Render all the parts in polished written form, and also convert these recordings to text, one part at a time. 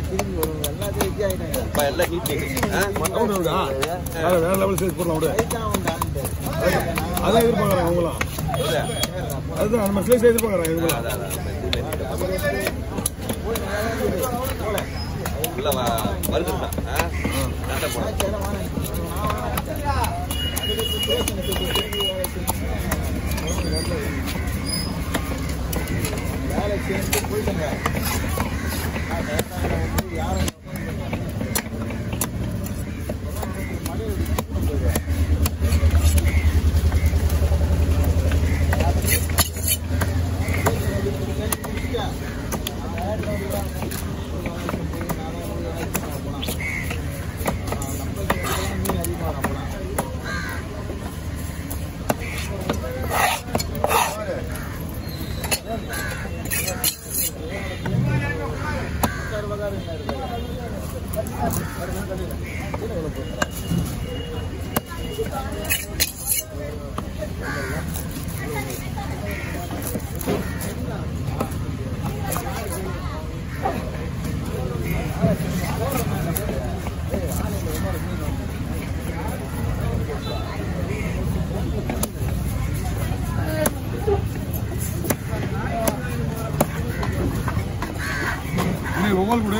எல்லாம் ஹீட் வேற level size போடலாம் விட அதான் எதிர்பார்க்குறாங்க அவங்களாம். அதுதான் நம்ம ஸ்லைஸ் எதிர்பார்க்குறாங்க இவங்களாம். வருதுதான் வேலை சேர்ந்து போயிடுங்க. யாரும் ஒவ்வொரு கூட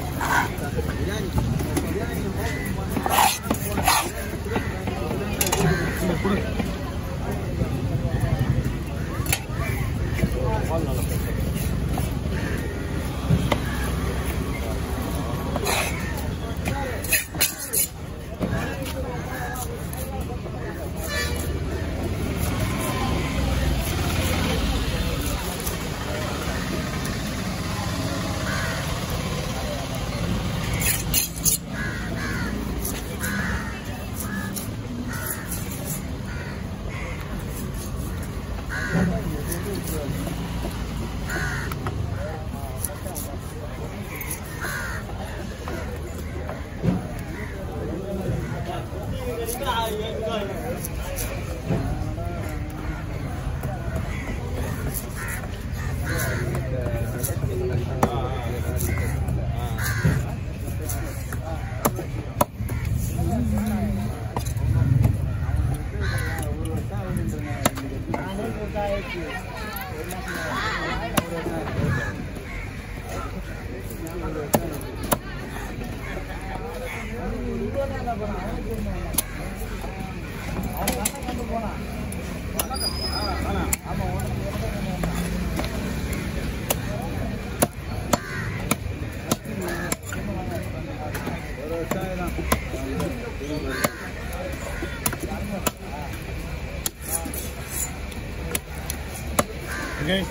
Okay.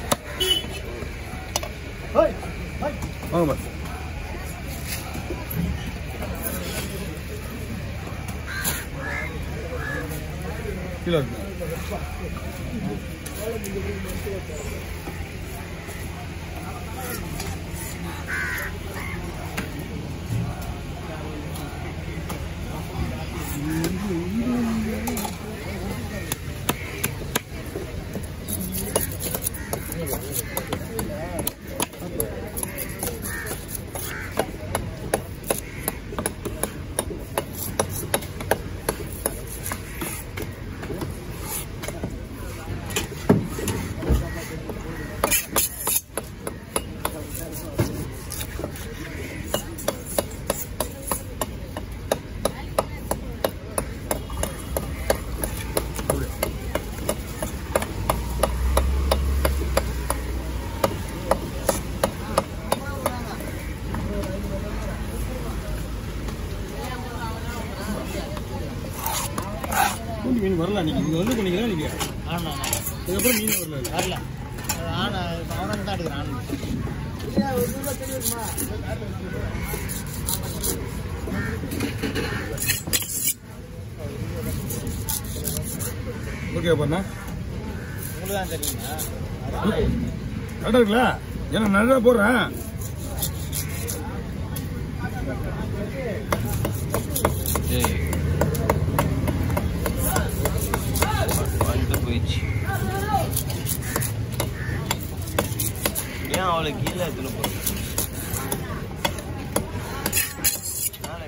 Hey, hey. Vamos. Kilo. மீன் வரல நீங்க இங்க வந்து பண்ணீங்களா நீங்க? ஆமா ஆமா. இதுக்கப்புறம் மீன் வரல. வரல. ஆனா அவன் தான் எடுக்கறான். ஓகே பண்ணா. உங்களுக்கு தான் தெரியுமா? கரெக்டா இருக்குல்ல? ஏன்னா நல்லா போடுறேன். ஏய் ஏன் அவளை கீழே எடுத்துட்டு போறேன்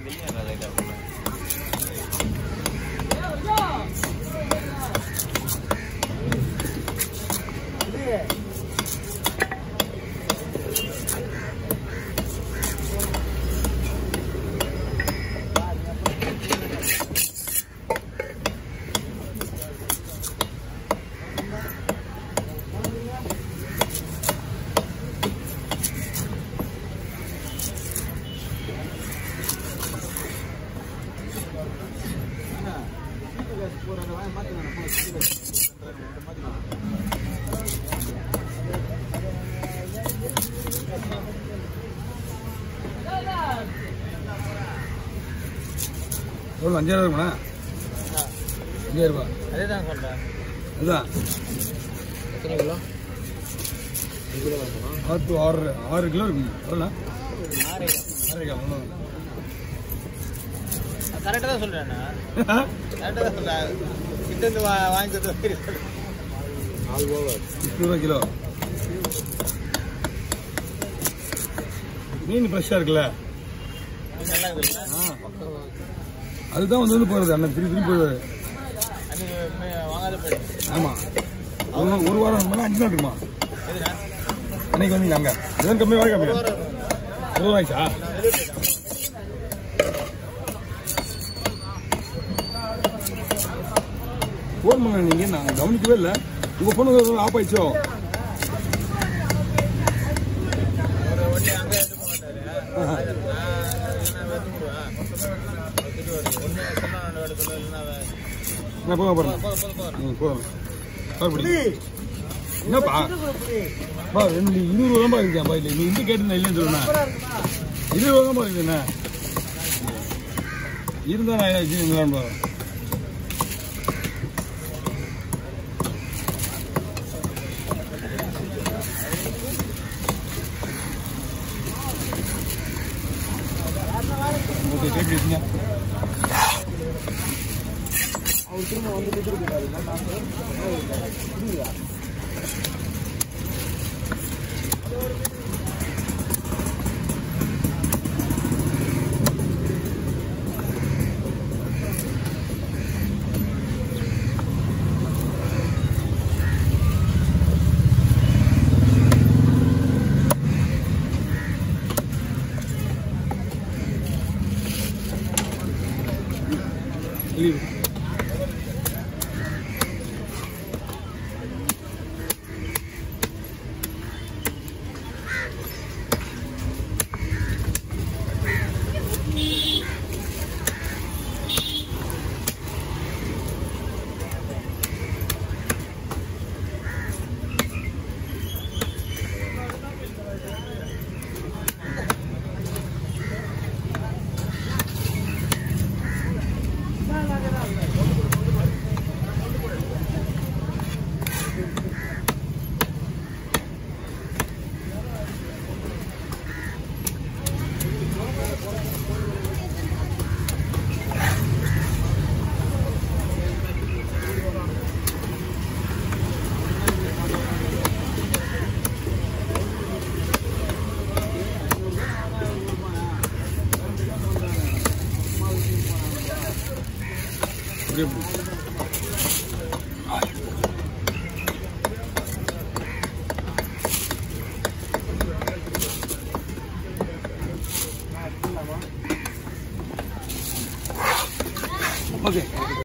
எவ்வளோ 5000 இருக்குண்ணா? 5000 ரூபா. அதே தான் சொல்கிறேன். அதுதான் எத்தனை கிலோ? 6 கிலோ இருக்குங்க. எவ்வளோண்ணா? 6 கிலோ. கரெக்டாக தான் சொல்கிறேண்ணா. கரெக்டாக தான் சொல்கிறேன். கிட்டேருந்து வாங்கி கொடுத்து 20 ரூபா கிலோ. மீன் ஃப்ரெஷ்ஷாக இருக்குல்ல? நல்லா இருக்குல்ல? அதுதான் வந்து போகிறது அண்ணன் திருப்பி போயிடுவாரு. வாங்காத போயிடு. ஆமாம், ஒரு வாரம் இருந்தாலும் 5 நாள் இருக்குமா? எதுனா அன்னைக்கு வந்தீங்க அங்கே எதுவும் கம்மியாக வாங்க கம்மியா? 20 ஆயிடுச்சா? ஃபோன் பண்ண நீங்கள் நான் கவனிக்கவே இல்லை. உங்கள் ஃபோனு ஆஃப் ஆயிடுச்சோ? நான் போக போகிறேன். என்னப்பா பா 20 ரூபா இருக்காப்பா. இல்லை நீ இன்னும் கேட்டு இல்லைன்னு சொல்லுண்ணா. 20 ரூபா இருக்குண்ணா. இருந்தால் நான் வச்சுக்கலாம்பா. ஓகே கேட்டுருக்கீங்க. அவர் திரும்ப வந்து கொடுத்துருக்காரு. Okay.